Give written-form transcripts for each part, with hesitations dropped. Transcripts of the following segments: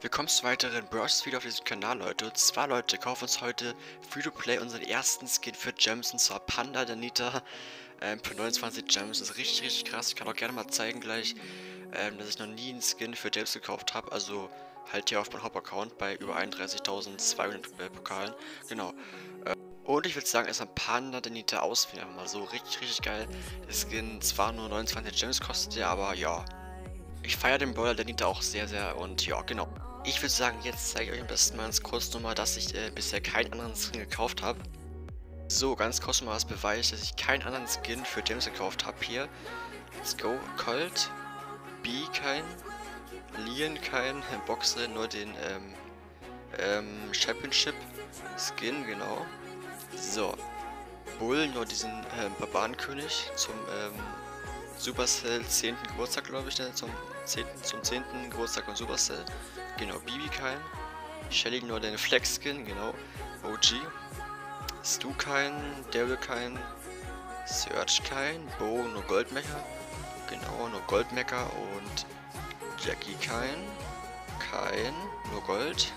Willkommen zu weiteren Bros. Video auf diesem Kanal, Leute. Und zwar, Leute, kaufen uns heute Free-to-Play unseren ersten Skin für Gems, und zwar Panda der Nita für 29 Gems. Das ist richtig, richtig krass. Ich kann auch gerne mal zeigen gleich, dass ich noch nie einen Skin für Gems gekauft habe. Also halt hier auf meinem Hauptaccount bei über 31.200 Pokalen. Genau. Und ich würde sagen, erstmal Panda der Nita auswählen. Einfach mal so richtig, richtig geil. Der Skin zwar nur 29 Gems kostet, der, aber ja. Ich feiere den Brawler der Nita auch sehr, sehr und ja, genau. Ich würde sagen, jetzt zeige ich euch am besten mal ganz kurz nochmal, dass ich bisher keinen anderen Skin gekauft habe. So, ganz kurz mal als Beweis, dass ich keinen anderen Skin für Gems gekauft habe hier. Let's go. Colt, B kein, Leon kein, Boxer nur den Championship Skin, genau. So, Bull nur diesen Barbarenkönig zum Supercell 10. Geburtstag, glaube ich, ne? Zum 10. Geburtstag von Supercell. Genau, Bibi kein. Shelly nur den Flex-Skin, genau. OG. Stu kein, Daryl kein. Search kein. Bo nur Goldmecher. Genau, nur Goldmecher. Und Jackie kein. Nur Gold.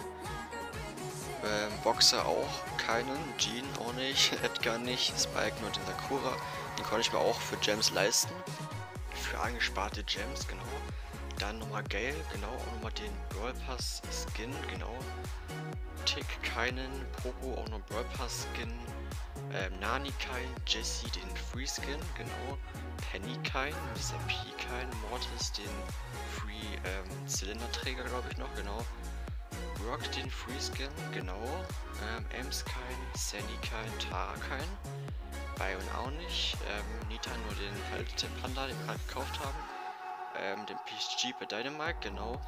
Boxer auch keinen. Jean auch nicht. Edgar nicht. Spike nur den Sakura. Den konnte ich mir auch für Gems leisten. Für angesparte Gems, genau. Dann nochmal Gale, genau, auch nochmal den Brawl Pass Skin, genau. Tick keinen, Poco auch noch Brawl Pass Skin. Nani kein, Jessie den Free Skin, genau. Penny kein, Mr. P kein, Mortis den Free Zylinderträger, glaube ich noch, genau. Rock den Free Skin, genau. Ems kein, Sandy kein, Tara kein. Byron auch nicht. Nita nur den halt Panda, den wir gerade gekauft haben. Den PSG bei Dynamite, genau.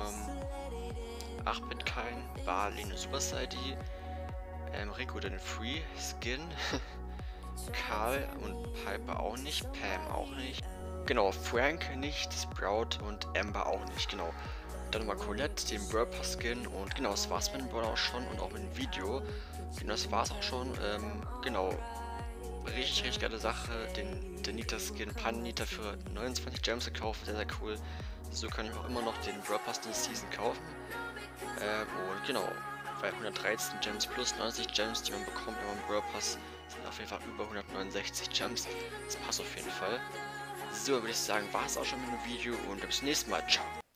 8-Bit kein. Barley eine Super ID. Rico den Free Skin. Karl und Piper auch nicht. Pam auch nicht. Genau, Frank nicht. Sprout und Amber auch nicht, genau. Dann nochmal Colette, den Brawl Pass Skin, und genau, das war's mit dem Brawl auch schon und auch mit dem Video. Genau, das war's auch schon. Genau. Richtig, richtig geile Sache, den Nita-Skin, Pan-Nita für 29 Gems gekauft, sehr, sehr cool. So kann ich auch immer noch den Brawl Pass der Season kaufen. Und genau, bei 113 Gems plus 90 Gems, die man bekommt, wenn man Brawl Pass, sind auf jeden Fall über 169 Gems. Das passt auf jeden Fall. So, würde ich sagen, war es auch schon mit dem Video und bis zum nächsten Mal. Ciao.